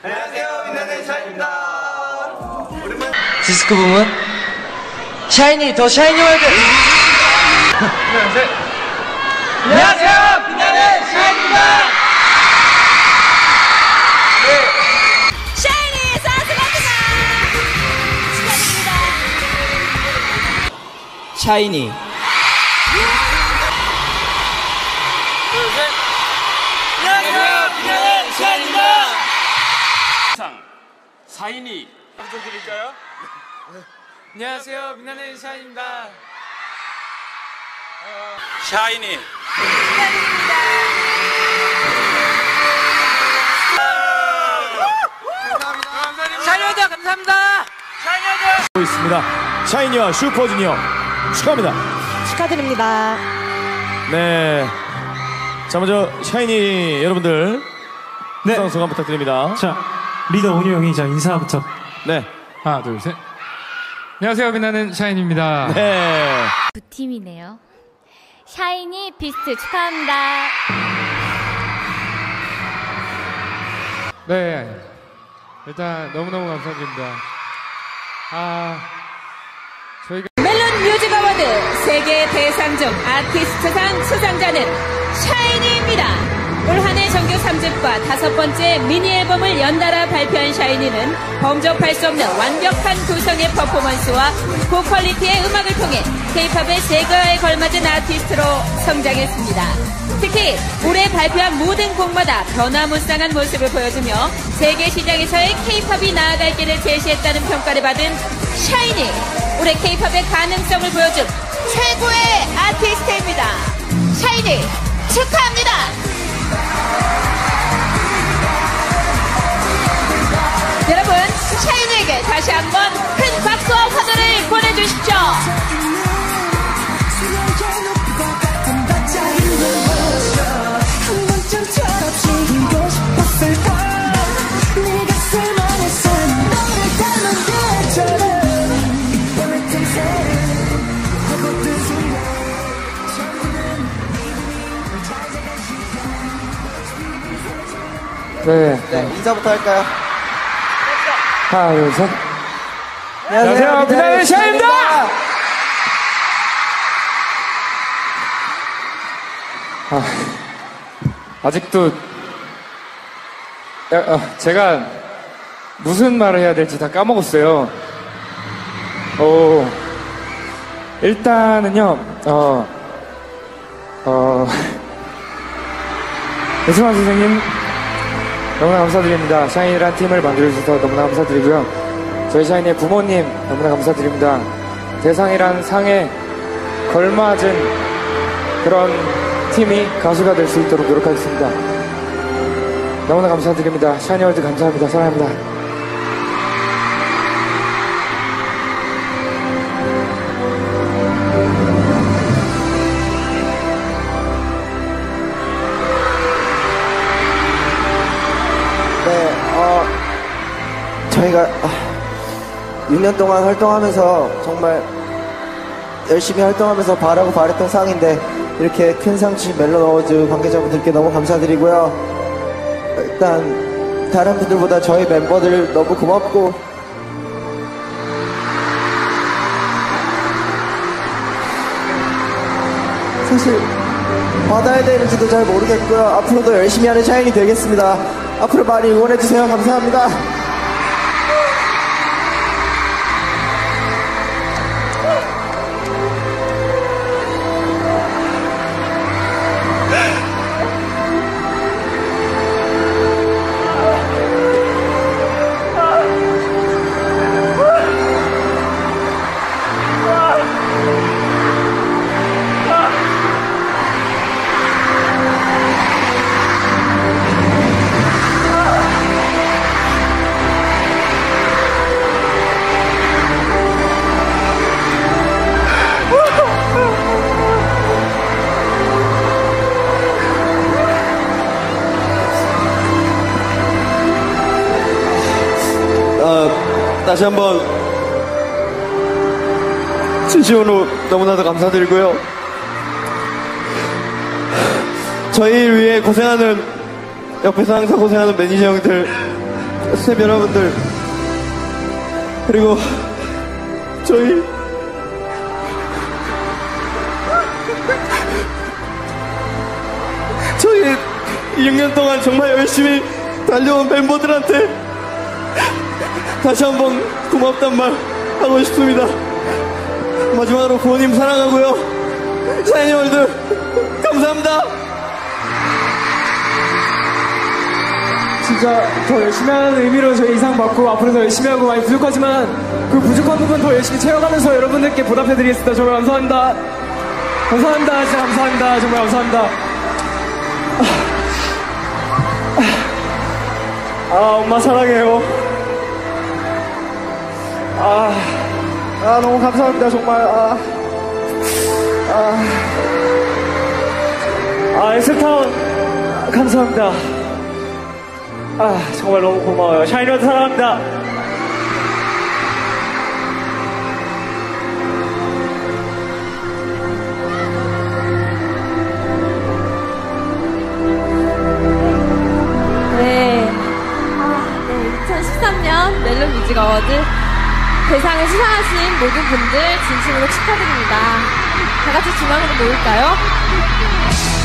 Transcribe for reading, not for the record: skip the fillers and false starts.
안녕하세요, 빛나는 샤인입니다. 디스크 부문 샤이니 더 샤이니 월드. 안녕하세요, 빛나는 샤이니입니다. 샤이니 사스마트가 축하드립니다. 샤이니. 안녕하세요, 빛나는 샤인입니다. 사인이 부탁드릴까요? 안녕하세요, 빛나는 샤인입니다. 샤이니 샤이니월드 감사합니다. 하고 있습니다. 샤이니와 슈퍼주니어 축하합니다. 축하드립니다. 네. 자, 먼저 샤이니 여러분들 네. 소감 부탁드립니다. 자, 리더 온유 형이 자 인사부터. 네. 하나 둘 셋. 안녕하세요, 빛나는 샤인입니다. 네. 두 팀이네요. 샤이니 비스트 축하합니다. 네, 일단 너무너무 감사드립니다. 저희가 멜론 뮤직 어워드 세계 대상중 아티스트상 수상자는 샤이니입니다. 올 한 해 정규 3집과 5번째 미니 앨범을 연달아 발표한 샤이니는 범접할 수 없는 완벽한 구성의 퍼포먼스와 고퀄리티의 음악을 통해 K-팝의 세계화에 걸맞은 아티스트로 성장했습니다. 특히 올해 발표한 모든 곡마다 변화무쌍한 모습을 보여주며 세계 시장에서의 K-팝이 나아갈 길을 제시했다는 평가를 받은 샤이니. 올해 K-팝의 가능성을 보여준 최고의 아티스트입니다. 샤이니 축하합니다. 여러분, 샤이니에게 다시 한번 큰 박수와 환호를 보내주십시오. 네, 인사부터 할까요? 하나 둘 셋. 안녕하세요, 빛나는 샤인입니다. 아직도 제가 무슨 말을 해야 될지 다 까먹었어요. 일단은요, 이승환 선생님 너무나 감사드립니다. 샤이니란 팀을 만들어주셔서 너무나 감사드리고요. 저희 샤이니의 부모님 너무나 감사드립니다. 대상이란 상에 걸맞은 그런 팀이 가수가 될 수 있도록 노력하겠습니다. 너무나 감사드립니다. 샤이니월드 감사합니다. 사랑합니다. 네, 저희가 6년 동안 활동하면서 정말 열심히 활동하면서 바라고 바랬던 상인데 이렇게 큰 상 주신 멜론 어워즈 관계자분들께 너무 감사드리고요. 일단 다른 분들보다 저희 멤버들 너무 고맙고 사실 받아야 되는지도 잘 모르겠고요. 앞으로도 열심히 하는 샤이니 되겠습니다. 앞으로 많이 응원해주세요. 감사합니다. 다시 한번 진심으로 너무나도 감사드리고요. 저희를 위해 고생하는, 옆에서 항상 고생하는 매니저 형들 스텝 여러분들, 그리고 저희 저희 6년 동안 정말 열심히 달려온 멤버들한테 다시 한번 고맙단 말 하고 싶습니다. 마지막으로 부모님 사랑하고요. 샤이니월드 감사합니다. 진짜 더 열심히 하는 의미로 저희 이상 받고 앞으로 더 열심히 하고 많이 부족하지만 그 부족한 부분 더 열심히 채워가면서 여러분들께 보답해드리겠습니다. 정말 감사합니다. 감사합니다. 진짜 감사합니다. 정말 감사합니다. 엄마 사랑해요. 너무 감사합니다. 정말. 엑스타운 감사합니다. 정말 너무 고마워요. 샤이니워드 사랑합니다. 네. 2013년 멜론 뮤직 어워드 대상을 수상하신 모든 분들 진심으로 축하드립니다. 다 같이 중앙으로 모일까요?